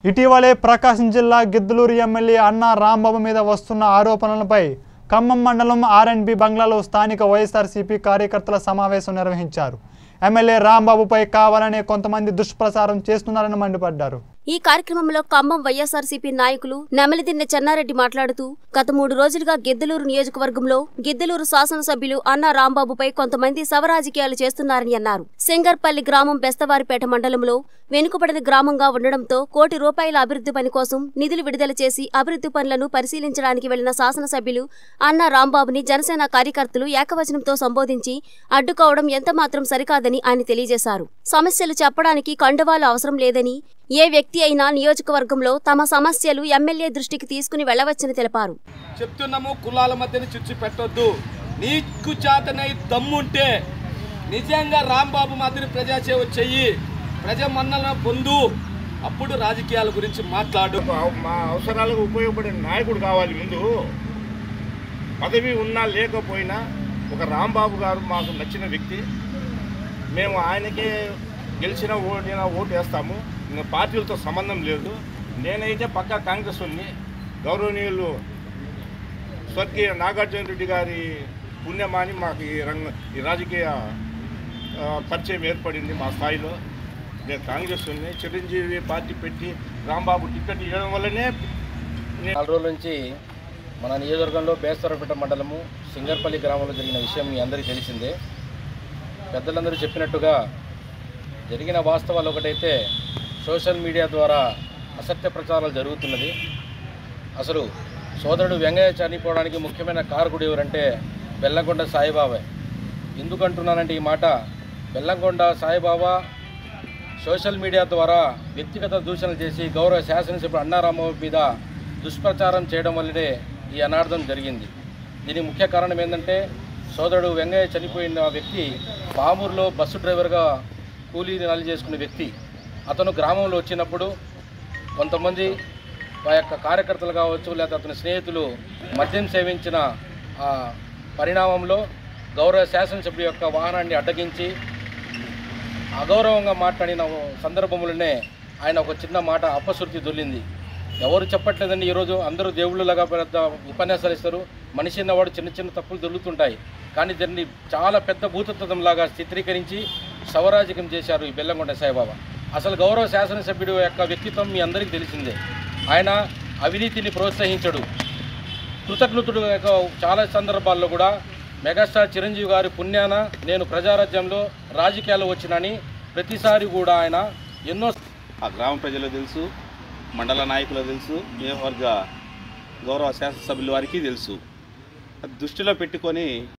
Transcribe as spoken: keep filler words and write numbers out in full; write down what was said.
ఇటీవలే ప్రకాశం జిల్లా గిద్దలూరు ఎమ్మెల్యే అన్నా రాంబాబు మీద వస్తున్న ఆరోపణలపై ఖమ్మం మండలం ఆర్ అండ్ బి బంగ్లాలో స్థానిక వైఎస్ఆర్సీపీ కార్యకర్తల సమావేశం నిర్వహించారు. ఎమ్మెల్యే రాంబాబుపై కావాలనే కొంతమంది దుష్ప్రచారం చేస్తున్నారని మండిపడ్డారు. ఈ కార్యక్రమంలో ఖమ్మం వైఎస్ఆర్సీపీ నాయకులు నెమలిదిన్నె చెన్నారెడ్డి మాట్లాడుతూ గత మూడు రోజులుగా గిద్దలూరు నియోజకవర్గంలో గిద్దలూరు శాసనసభ్యులు అన్నా రాంబాబుపై కొంతమంది శవరాజకీయాలు చేస్తున్నారని అన్నారు. సింగర్పల్లి గ్రామం బెస్తవారిపేట మండలంలో వెనుకబడిన గ్రామంగా ఉండడంతో కోటి రూపాయల అభివృద్ధి పని కోసం నిధులు విడుదల చేసి అభివృద్ధి పనులను పరిశీలించడానికి వెళ్లిన శాసనసభ్యులు అన్నా రాంబాబుని జనసేన కార్యకర్తలు ఏకవచనంతో సంబోధించి అడ్డుకోవడం ఎంతమాత్రం సరికాదని ఆయన తెలియజేశారు. సమస్యలు చెప్పడానికి కండువాలు అవసరం లేదని, ఏ వ్యక్తి అయినా నియోజకవర్గంలో తమ సమస్యలు ఎమ్మెల్యే దృష్టికి తీసుకుని వెళ్లవచ్చని తెలిపారు. చెప్తున్నాము, కులాల మధ్యన చిచ్చు పెట్టొద్దు. నీకు చేతనై దమ్ముంటే నిజంగా రాంబాబు మాదిరి ప్రజాసేవ చెయ్యి, ప్రజా మన్నలను పొందు, అప్పుడు రాజకీయాల గురించి మాట్లాడు. మా అవసరాలకు ఉపయోగపడే నాయకుడు కావాలి. ముందు పదవి ఉన్నా లేకపోయినా ఒక రాంబాబు గారు మాకు నచ్చిన వ్యక్తి. మేము ఆయనకే గెలిచినా ఓడినా ఓటు వేస్తాము. పార్టీలతో సంబంధం లేదు. నేనైతే పక్కా కాంగ్రెస్ ఉన్ని గౌరవనీయులు స్వర్గీయ నాగార్జున రెడ్డి గారి పుణ్యమాని మాకు ఈ రంగ ఈ రాజకీయ పరిచయం ఏర్పడింది. మా స్థాయిలో నేను కాంగ్రెస్ ఉన్ని చిరంజీవి పార్టీ పెట్టి రాంబాబు టికెట్ ఇవ్వడం వల్లనే నాలుగు రోజుల నుంచి మన నియోజకవర్గంలో బేస్తవారిపేట మండలము సింగర్పల్లి గ్రామంలో జరిగిన విషయం మీ అందరికీ తెలిసిందే. పెద్దలందరూ చెప్పినట్టుగా జరిగిన వాస్తవాలు ఒకటైతే సోషల్ మీడియా ద్వారా అసత్య ప్రచారాలు జరుగుతున్నది. అసలు సోదరుడు వెంగయ్య చనిపోవడానికి ముఖ్యమైన కారకుడు ఎవరంటే బెల్లంకొండ సాయిబాబా. ఎందుకంటున్నానంటే ఈ మాట, బెల్లంకొండ సాయిబాబా సోషల్ మీడియా ద్వారా వ్యక్తిగత దూషణలు చేసి గౌరవ శాసనసభ్యుడు అన్నా రాంబాబు మీద దుష్ప్రచారం చేయడం వల్లనే ఈ అనార్థం జరిగింది. దీనికి ముఖ్య కారణం ఏంటంటే, సోదరుడు వెంగయ్య చనిపోయిన వ్యక్తి పామూరులో బస్సు డ్రైవర్గా కూలీ నెల చేసుకునే వ్యక్తి. అతను గ్రామంలో వచ్చినప్పుడు కొంతమంది ఆ యొక్క కార్యకర్తలు కావచ్చు, లేదా అతని స్నేహితులు మద్యం సేవించిన ఆ పరిణామంలో గౌరవ శాసనసభ్యుడి యొక్క వాహనాన్ని అడ్డగించి అగౌరవంగా మాట్లాడిన సందర్భంలోనే ఆయన ఒక చిన్న మాట అపశృతి దొల్లింది. ఎవరు చెప్పట్లేదండి, ఈరోజు అందరూ దేవుళ్ళలాగా పెద్ద ఉపన్యాసాలు ఇస్తారు. మనిషి అన్నవాడు చిన్న చిన్న తప్పులు దొరుకుతుంటాయి, కానీ దీన్ని చాలా పెద్ద భూతత్వంలాగా చిత్రీకరించి శవరాజకం చేశారు ఈ బెల్లంకొండ సాయిబాబా. అసలు గౌరవ శాసనసభ్యుడు యొక్క వ్యక్తిత్వం మీ అందరికీ తెలిసిందే. ఆయన అవినీతిని ప్రోత్సహించడు, కృతజ్ఞతుడు. చాలా సందర్భాల్లో కూడా మెగాస్టార్ చిరంజీవి గారి పుణ్యాన నేను ప్రజారాజ్యంలో రాజకీయాలు వచ్చినని ప్రతిసారి కూడా ఆయన ఎన్నో ఆ గ్రామ ప్రజలకు తెలుసు, మండల నాయకులకు తెలుసు, నియోజకవర్గ గౌరవ శాసనసభ్యుల వారికి తెలుసు. దృష్టిలో పెట్టుకొని